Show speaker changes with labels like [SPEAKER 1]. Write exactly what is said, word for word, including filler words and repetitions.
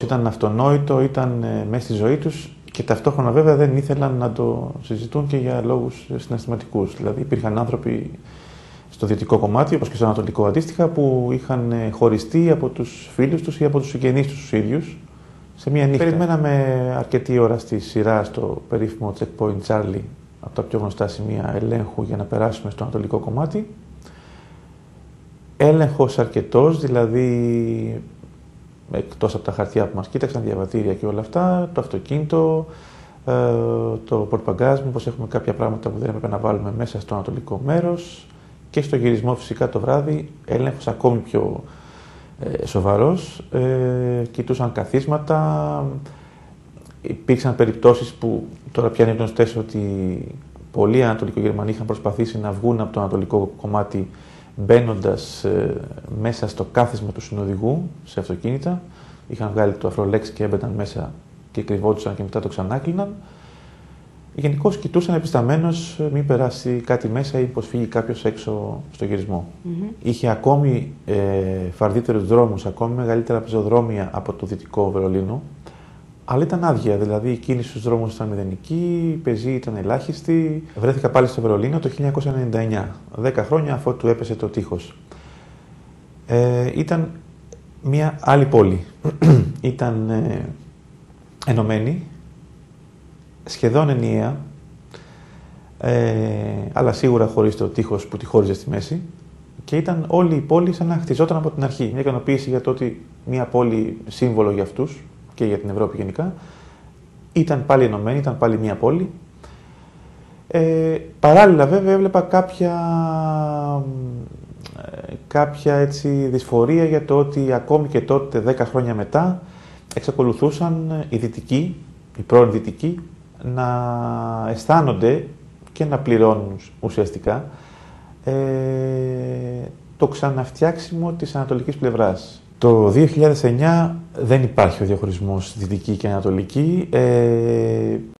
[SPEAKER 1] Ήταν αυτονόητο, ήταν ε, μέσα στη ζωή τους και ταυτόχρονα βέβαια δεν ήθελαν να το συζητούν και για λόγους συναισθηματικούς. Δηλαδή υπήρχαν άνθρωποι στο δυτικό κομμάτι, όπως και στο ανατολικό αντίστοιχα, που είχαν χωριστεί από τους φίλους τους ή από τους συγγενείς τους τους ίδιους σε μία νύχτα. Περιμέναμε αρκετή ώρα στη σειρά στο περίφημο checkpoint Charlie, από τα πιο γνωστά σημεία ελέγχου για να περάσουμε στο ανατολικό κομμάτι. Έλεγχος αρκετός, δηλαδή εκτός από τα χαρτιά που μας κοίταξαν, διαβατήρια και όλα αυτά, το αυτοκίνητο, ε, το πορτμπαγκάζ, μήπως έχουμε κάποια πράγματα που δεν έπρεπε να βάλουμε μέσα στο ανατολικό μέρος, και στο γυρισμό φυσικά το βράδυ, έλεγχος ακόμη πιο ε, σοβαρός, ε, κοιτούσαν καθίσματα, υπήρξαν περιπτώσεις που τώρα πια είναι γνωστές ότι πολλοί Ανατολικογερμανοί είχαν προσπαθήσει να βγουν από το ανατολικό κομμάτι μπαίνοντας ε, μέσα στο κάθισμα του συνοδηγού σε αυτοκίνητα. Είχαν βγάλει το αφρολέξ και έμπαιναν μέσα και κρυβόντουσαν και μετά το ξανάκλειναν. Γενικώς κοιτούσαν επισταμένως μην περάσει κάτι μέσα ή πως φύγει κάποιος έξω στο γυρισμό. Mm-hmm. Είχε ακόμη ε, φαρδύτερους δρόμους, ακόμη μεγαλύτερα πεζοδρόμια από το δυτικό Βερολίνο, αλλά ήταν άδεια, δηλαδή η κίνηση στους δρόμους ήταν μηδενική, η πεζή ήταν ελάχιστη. Βρέθηκα πάλι στο Βερολίνο το χίλια εννιακόσια ενενήντα εννιά, δέκα χρόνια αφότου έπεσε το τείχος. Ε, ήταν μια άλλη πόλη. Ήταν ε, ενωμένη, σχεδόν ενιαία, ε, αλλά σίγουρα χωρίς το τείχος που τη χώριζε στη μέση, και ήταν όλη η πόλη σαν να χτιζόταν από την αρχή. Μια ικανοποίηση για το ότι μια πόλη σύμβολο για αυτούς και για την Ευρώπη γενικά ήταν πάλι ενωμένη, ήταν πάλι μια πόλη. Ε, παράλληλα βέβαια έβλεπα κάποια, κάποια έτσι, δυσφορία για το ότι ακόμη και τότε, δέκα χρόνια μετά, εξακολουθούσαν οι δυτικοί, οι πρώην δυτικοί, να αισθάνονται και να πληρώνουν ουσιαστικά ε, το ξαναφτιάξιμο της ανατολικής πλευράς. Το δύο χιλιάδες εννιά δεν υπάρχει ο διαχωρισμός δυτική και ανατολική. Ε,